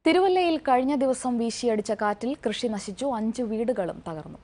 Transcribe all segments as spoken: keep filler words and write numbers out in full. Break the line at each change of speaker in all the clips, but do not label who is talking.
തിരുവല്ലയിൽ കഴിഞ്ഞ ദിവസം വീശിയടിച്ച കാറ്റിൽ കൃഷി നശിച്ചു, അഞ്ച് വീടുകളും തകർന്നു.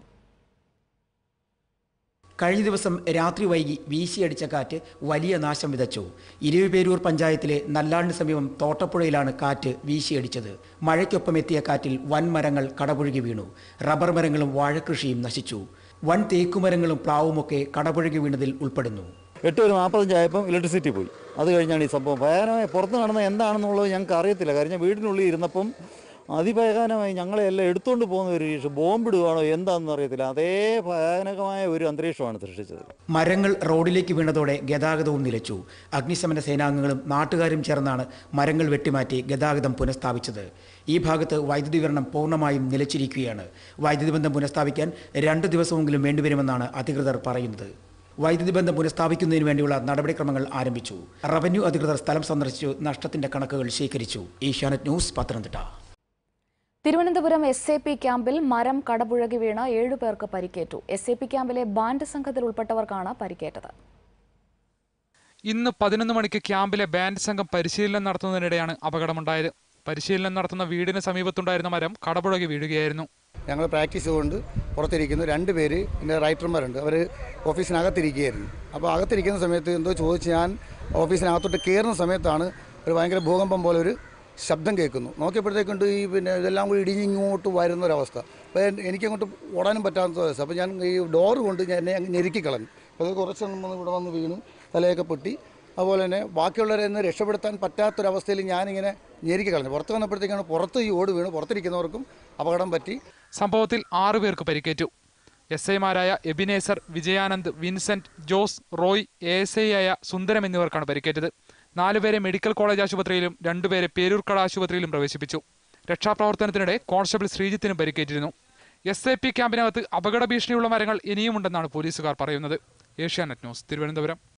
കഴിഞ്ഞ ദിവസം രാത്രി വൈകി വീശിയടിച്ച കാറ്റ് വലിയ നാശം വിതച്ചു. ഇരുവിപേരൂർ പഞ്ചായത്തിലെ നല്ലാണ്ടിന് സമീപം തോട്ടപ്പുഴയിലാണ് കാറ്റ് വീശിയടിച്ചത്. മഴയ്ക്കൊപ്പം എത്തിയ കാറ്റിൽ വൻ മരങ്ങൾ കടപുഴകി വീണു. റബ്ബർ മരങ്ങളും വാഴകൃഷിയും നശിച്ചു. വൻ തേക്കുമരങ്ങളും പ്ലാവുമൊക്കെ കടപുഴകി വീണതിൽ ഉൾപ്പെടുന്നു.
എട്ട് ഒരു നാൽപ്പത്തഞ്ചായപ്പം ഇലക്ട്രിസിറ്റി പോയി. അത് കഴിഞ്ഞാണ് ഈ സംഭവം. ഭയാനമായി പുറത്ത് നടന്ന എന്താണെന്നുള്ളത് ഞങ്ങൾക്ക് അറിയത്തില്ല. കാരണം വീടിനുള്ളിൽ ഇരുന്നപ്പം അതിഭയാനകമായി ഞങ്ങളെ എല്ലാം എടുത്തുകൊണ്ട് പോകുന്ന ഒരു ബോംബിടുകയാണോ എന്താണെന്ന് അറിയത്തില്ല. അതേ ഭയാനകമായ ഒരു അന്തരീക്ഷമാണ് സൃഷ്ടിച്ചത്.
മരങ്ങൾ റോഡിലേക്ക് വീണതോടെ ഗതാഗതവും നിലച്ചു. അഗ്നിശമന സേനാംഗങ്ങളും നാട്ടുകാരും ചേർന്നാണ് മരങ്ങൾ വെട്ടിമാറ്റി ഗതാഗതം പുനഃസ്ഥാപിച്ചത്. ഈ ഭാഗത്ത് വൈദ്യുതി വിതരണം പൂർണ്ണമായും നിലച്ചിരിക്കുകയാണ്. വൈദ്യുതി ബന്ധം പുനഃസ്ഥാപിക്കാൻ രണ്ട് ദിവസമെങ്കിലും വേണ്ടിവരുമെന്നാണ് അധികൃതർ പറയുന്നത്. വൈദ്യുതി ബന്ധം പുനഃസ്ഥാപിക്കുന്നതിന് വേണ്ടിയുള്ള നടപടിക്രമങ്ങൾ ആരംഭിച്ചു. റവന്യൂ അധികൃതർ സ്ഥലം സന്ദർശിച്ചു നഷ്ടത്തിന്റെ കണക്കുകൾ ശേഖരിച്ചു. Asianet news, Pathanamthitta.
Thiruvananthapuram S A P ക്യാമ്പിൽ മരം കടപുഴകി വീണ് ഏഴു പേർക്ക് പരിക്കേറ്റു. എസ് എ പി ക്യാമ്പിലെ ബാൻഡ് സംഘത്തിൽ ഉൾപ്പെട്ടവർക്കാണ് പരിക്കേറ്റത്.
ഇന്ന് പതിനൊന്ന് മണിക്ക് ക്യാമ്പിലെ ബാൻഡ് സംഘം പരിശീലനം നടത്തുന്നതിനിടെയാണ് അപകടമുണ്ടായത്. പരിശീലനം നടത്തുന്ന വീടിന് സമീപത്തുണ്ടായിരുന്ന മരം കടപുഴകി വീഴുകയായിരുന്നു.
ഞങ്ങൾ പ്രാക്ടീസ് കൊണ്ട് പുറത്തിരിക്കുന്നു. രണ്ട് പേര് എൻ്റെ റൈറ്റർമാരുണ്ട്. അവർ ഓഫീസിനകത്തിരിക്കുകയായിരുന്നു. അപ്പോൾ അകത്തിരിക്കുന്ന സമയത്ത് എന്തോ ചോദിച്ച് ഞാൻ ഓഫീസിനകത്തോട്ട് കയറുന്ന സമയത്താണ് ഒരു ഭയങ്കര ഭൂകമ്പം പോലെ ഒരു ശബ്ദം കേൾക്കുന്നു. നോക്കിയപ്പോഴത്തേക്കുണ്ട് ഈ പിന്നെ ഇതെല്ലാം കൂടി ഇടിഞ്ഞിങ്ങോട്ട് വരുന്നൊരവസ്ഥ. അപ്പോൾ എനിക്കങ്ങോട്ട് ഓടാനും പറ്റാത്ത അവസ്ഥ. അപ്പോൾ ഞാൻ ഈ ഡോറ് കൊണ്ട് ഞാൻ എന്നെ അങ്ങ് ഞെരുക്കി കളഞ്ഞു. അപ്പോൾ അത് കുറച്ച് വന്ന് ഇവിടെ വന്ന് വീണു, തലയൊക്കെ പൊട്ടി. അതുപോലെ തന്നെ ബാക്കിയുള്ളവരെ ഒന്ന് രക്ഷപ്പെടുത്താൻ പറ്റാത്തൊരവസ്ഥയിൽ ഞാനിങ്ങനെ ഞെരുക്കി കളഞ്ഞു. പുറത്ത് വന്നപ്പോഴത്തേക്കാണ് പുറത്ത് ഈ ഓട് വീണ് പുറത്തിരിക്കുന്നവർക്കും അപകടം പറ്റി.
സംഭവത്തിൽ ആറു പേർക്ക് പരിക്കേറ്റു. എസ് ഐമാരായ Ebenezer, Vijayanand, Vincent, Jose, Roy, A S I ആയ സുന്ദരം എന്നിവർക്കാണ് പരിക്കേറ്റത്. നാലുപേരെ മെഡിക്കൽ കോളേജ് ആശുപത്രിയിലും രണ്ടുപേരെ പേരൂർക്കട ആശുപത്രിയിലും പ്രവേശിപ്പിച്ചു. രക്ഷാപ്രവർത്തനത്തിനിടെ കോൺസ്റ്റബിൾ ശ്രീജിത്തിനും പരിക്കേറ്റിരുന്നു. എസ് എ പി ക്യാമ്പിനകത്ത് അപകട ഭീഷണിയുള്ള മരങ്ങൾ ഇനിയുമുണ്ടെന്നാണ് പോലീസുകാർ പറയുന്നത്. ഏഷ്യാനെറ്റ് ന്യൂസ്, തിരുവനന്തപുരം.